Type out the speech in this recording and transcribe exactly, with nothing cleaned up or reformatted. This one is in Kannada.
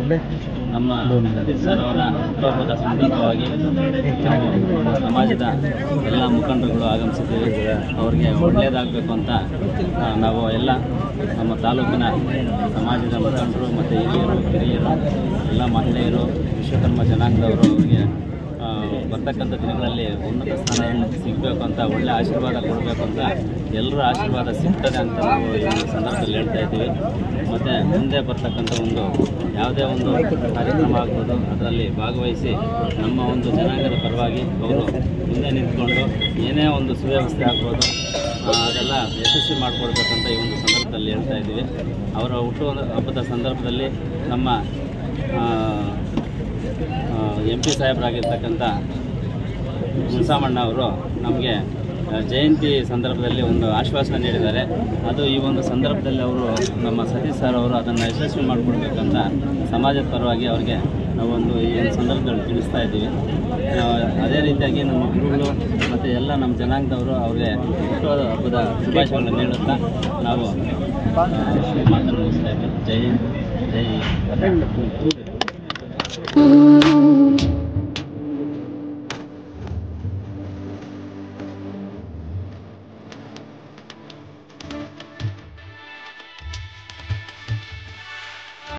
ನಮ್ಮ ಸರ್ ಅವರ ಹುಟ್ಟುಹಬ್ಬದ ಸಂದರ್ಭವಾಗಿ ಸಮಾಜದ ಎಲ್ಲ ಮುಖಂಡರುಗಳು ಆಗಮಿಸಿದ್ದೀವಿ. ಅವ್ರಿಗೆ ಒಳ್ಳೆಯದಾಗಬೇಕು ಅಂತ ನಾವು ಎಲ್ಲ ನಮ್ಮ ತಾಲೂಕಿನ ಸಮಾಜದ ಮುಖಂಡರು ಮತ್ತು ಹಿರಿಯರು ಕಿರಿಯರು ಎಲ್ಲ ಮಹಿಳೆಯರು ವಿಶ್ವಕರ್ಮ ಜನಾಂಗದವರು ಅವರಿಗೆ ಬರ್ತಕ್ಕಂಥ ದಿನಗಳಲ್ಲಿ ಉನ್ನತ ಸ್ಥಾನ ಸಿಗಬೇಕು ಅಂತ ಒಳ್ಳೆ ಆಶೀರ್ವಾದ ಕೊಡಬೇಕು ಅಂತ ಎಲ್ಲರ ಆಶೀರ್ವಾದ ಸಿಗ್ತದೆ ಅಂತ ನಾವು ಈ ಸಂದರ್ಭದಲ್ಲಿ ಹೇಳ್ತಾ ಇದ್ದೀವಿ. ಮತ್ತು ಮುಂದೆ ಬರ್ತಕ್ಕಂಥ ಒಂದು ಯಾವುದೇ ಒಂದು ಕಾರ್ಯಕ್ರಮ ಆಗ್ಬೋದು ಅದರಲ್ಲಿ ಭಾಗವಹಿಸಿ ನಮ್ಮ ಒಂದು ಜನಾಂಗದ ಪರವಾಗಿ ಅವರು ಮುಂದೆ ನಿಂತ್ಕೊಂಡು ಏನೇ ಒಂದು ಸುವ್ಯವಸ್ಥೆ ಆಗ್ಬೋದು ಅದೆಲ್ಲ ಯಶಸ್ವಿ ಮಾಡಿಕೊಡ್ಬೇಕಂತ ಈ ಒಂದು ಸಂದರ್ಭದಲ್ಲಿ ಹೇಳ್ತಾ ಇದ್ದೀವಿ. ಅವರ ಹುಟ್ಟು ಹಬ್ಬದ ಸಂದರ್ಭದಲ್ಲಿ ನಮ್ಮ ಎಂ ಪಿ ಸಾಹೇಬರಾಗಿರ್ತಕ್ಕಂಥ ಮುನ್ಸಾಮಣ್ಣ ಅವರು ನಮಗೆ ಜಯಂತಿ ಸಂದರ್ಭದಲ್ಲಿ ಒಂದು ಆಶ್ವಾಸನೆ ನೀಡಿದ್ದಾರೆ. ಅದು ಈ ಒಂದು ಸಂದರ್ಭದಲ್ಲಿ ಅವರು ನಮ್ಮ ಸತೀಶ್ ಸರ್ ಅವರು ಅದನ್ನು ಯಶಸ್ವಿ ಮಾಡಿಕೊಡ್ಬೇಕಂತ ಸಮಾಜದ ಪರವಾಗಿ ಅವರಿಗೆ ನಾವೊಂದು ಈ ಸಂದರ್ಭದಲ್ಲಿ ತಿಳಿಸ್ತಾ ಇದ್ದೀವಿ. ಅದೇ ರೀತಿಯಾಗಿ ನಮ್ಮ ಗುರುಗಳು ಮತ್ತು ಎಲ್ಲ ನಮ್ಮ ಜನಾಂಗದವರು ಅವ್ರಿಗೆ ಹುಟ್ಟುಹಬ್ಬದ ಹಬ್ಬದ ಶುಭಾಶಯಗಳನ್ನು ನೀಡುತ್ತಾ ನಾವು ಮಾತನ್ನು ಮುಗಿಸ್ತಾ ಇದ್ದೀವಿ. ಜೈ ಜೈ